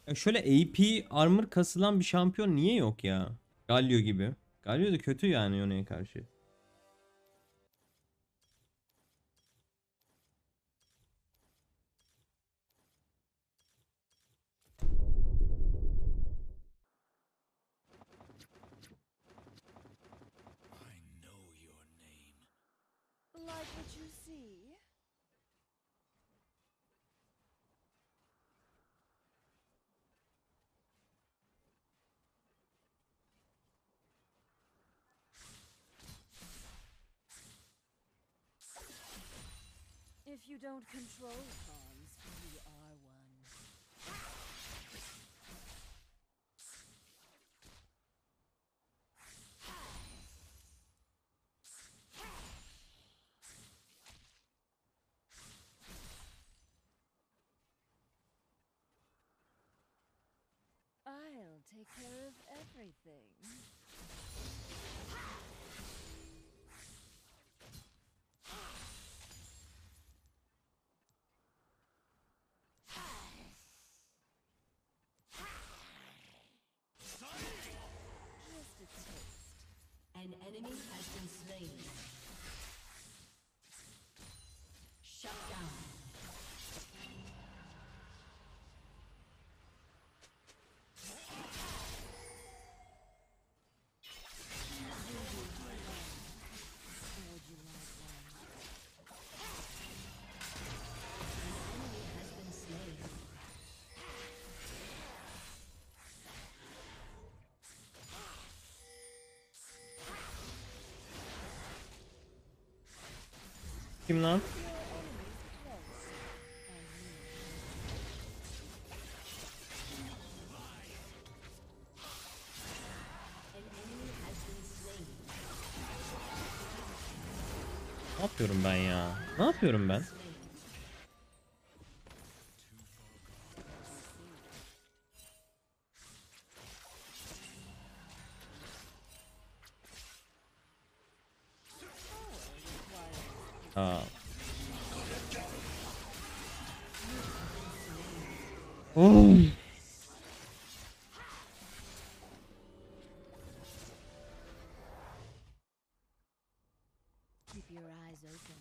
Ya şöyle AP armor kasılan bir şampiyon niye yok ya? Galio gibi. Galio da kötü yani Yone'ye karşı. Like what you see? If you don't control pawns, you are one. I'll take care of everything. Just a taste. An enemy has been slain. Shut down. Would you like one? An enemy has been slain. Kim lan? An enemy has been slain. Ne yapıyorum ben ya? Ne yapıyorum ben? Aa. Oh. Keep your eyes open.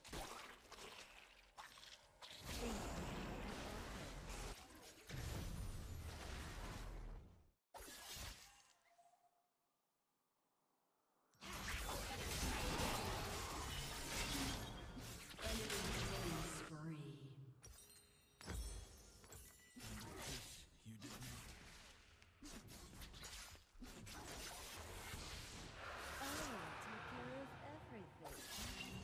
Spree. I'll take care of everything.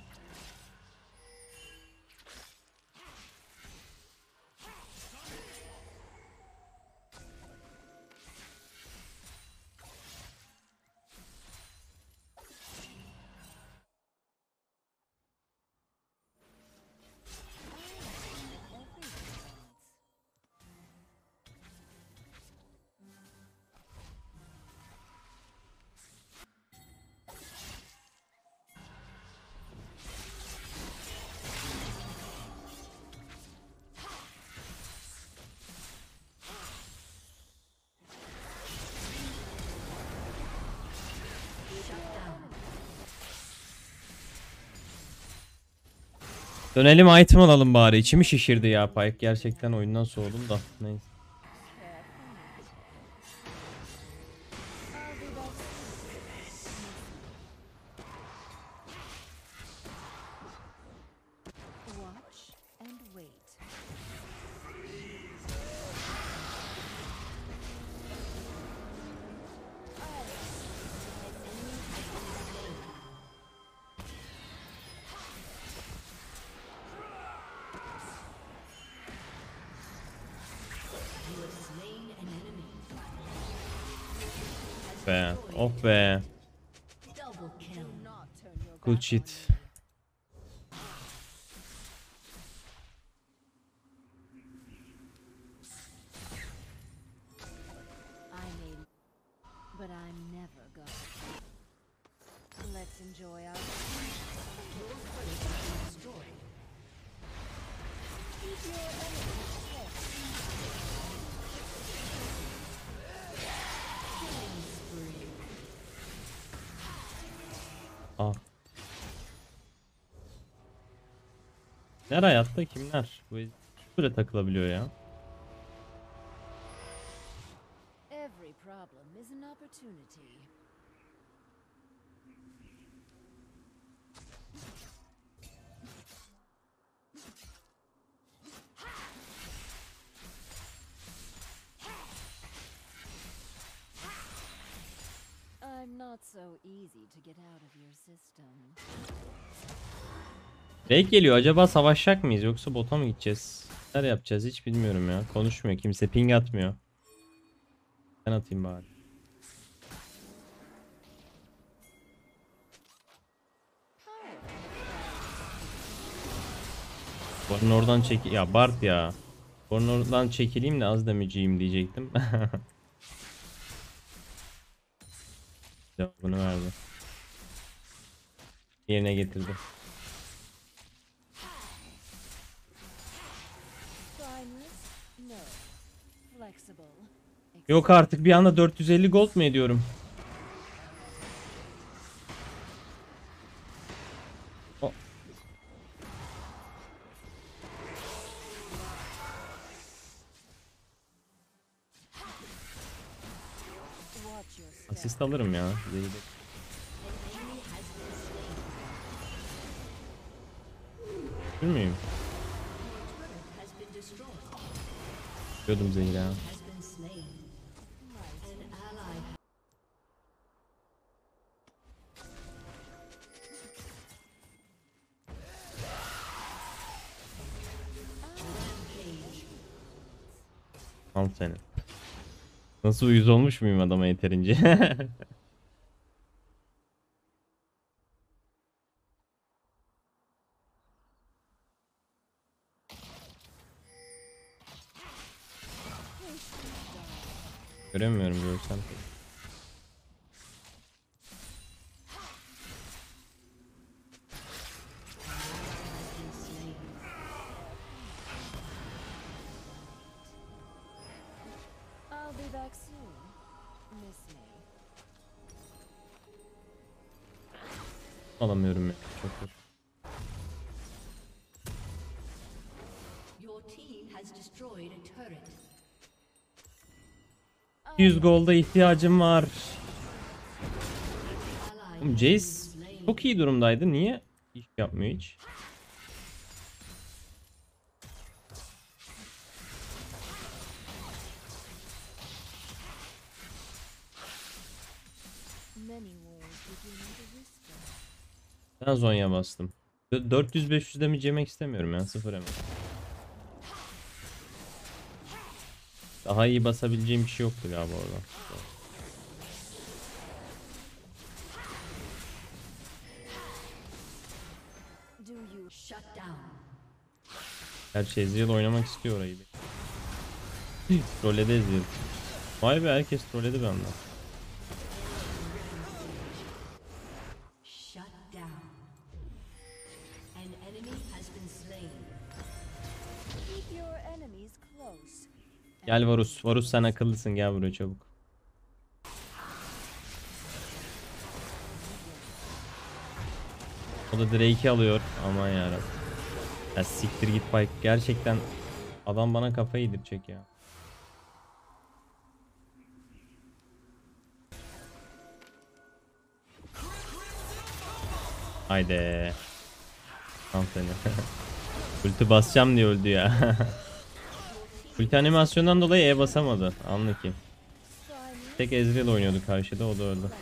Dönelim item alalım bari. İçimi şişirdi ya Pyke. Gerçekten oyundan soğudum da. Neyse. Watch and wait. You have slain an enemy. Be. Oh be. Double kill. Not turn your Good back shit. on me. I may, but I'm never gone. Let's enjoy our. Your turret has been destroyed. Keep your enemies close. Ah. Kimler hayatta kimler? Bu böyle takılabiliyor ya. Every problem is an opportunity. I'm not so easy to get out of your system. Drake geliyor. Acaba savaşacak mıyız yoksa bota mı gideceğiz? Neler yapacağız hiç bilmiyorum ya. Konuşmuyor. Kimse ping atmıyor. Ben atayım bari. Borun oradan çek... Ya Bart ya. Borun oradan çekileyim de az demeyeceğim diyecektim. Cevabını verdi. Yerine getirdi. Spineless? No. Flexible. Yok artık bir anda 450 gold mu ediyorum? O- Watch your step. Asist alırım ya. Zeyde. Değil miyim? Has been destroyed. Diyordum Zehir ya. Has been slain. An ally. Rampage. Al seni. Nasıl uyuz olmuş muyum adama yeterince? Göremiyorum görsem. I'll be back soon. Miss me. Alamıyorum ya. Çok kötü. Your team has destroyed a turret. 100 golda ihtiyacım var. Ally Oğlum has Jace been slain. çok iyi durumdaydı. Niye iş yapmıyor hiç? Many wars begin with a whisper. Ben Zonya bastım. 400-500 damage yemek istemiyorum ya. Sıfır hemen. Daha iyi basabileceğim bir şey yoktu galiba orada. Do you Shut down. Gerçi Ezreal oynamak istiyor orayı. Trolledi Ezreal. Vay be herkes trolledi bir anda. Shut down. An enemy has been slain. keep your enemies close? Gel Varus. Varus sen akıllısın gel buraya çabuk. O da Drake'i alıyor. Aman yarabbim. Ya siktir git Pike. Gerçekten adam bana kafayı yedirecek ya. Haydi. Tam seni. Ulti basacağım diye öldü ya. Ulti animasyondan dolayı E basamadı. Anla ki. Spineless? Tek Ezreal oynuyordu karşıda o da öldü.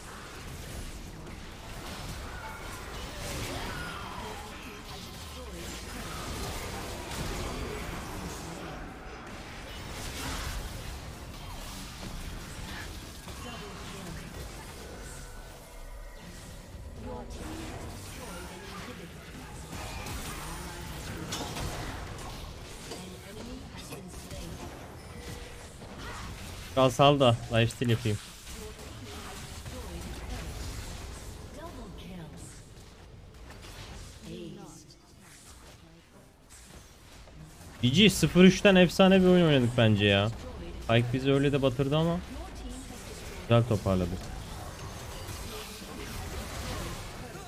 Kal sal da lifesteal yapayım. Double kills. Aced. GG 0-3'ten efsane bir oyun oynadık bence ya. Pike bizi öyle de batırdı ama güzel toparladık.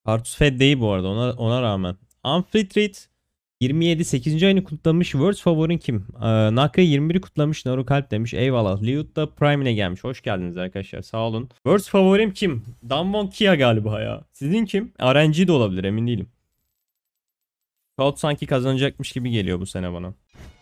Kartus Fed değil bu arada ona rağmen. Amphitrit 27 8. ayını kutlamış. Words favorin kim? Nakri 21'i kutlamış. Naru Kalp demiş. Eyvallah. Liut da Prime'ine gelmiş. Hoş geldiniz arkadaşlar. Sağ olun. Words favorim kim? Damwon Kia galiba ya. Sizin kim? RNG de olabilir, emin değilim. Cloud sanki kazanacakmış gibi geliyor bu sene bana.